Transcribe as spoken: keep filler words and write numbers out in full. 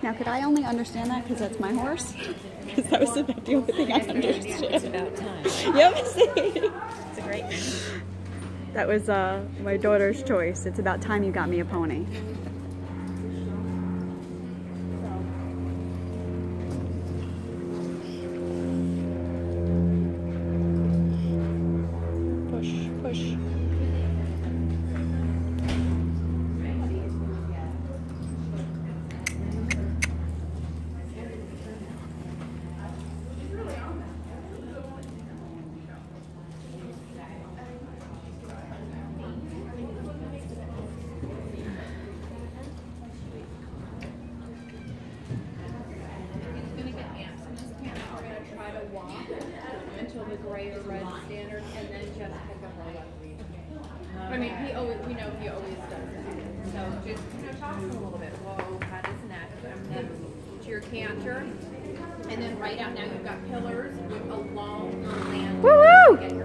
Now, could I only understand that because that's my horse? Because that was about the only thing I understood. It's about time. Yep, see? It's a great name. That was uh, my daughter's choice. It's about time you got me a pony. Push, push. Until the gray or red standard, and then just pick up all that. I mean, he always, we know he always does that. So just, you know, talk to him a little bit. Whoa, pat his neck, and then to your canter, and then right out now you've got pillars with a long land. Woo woo!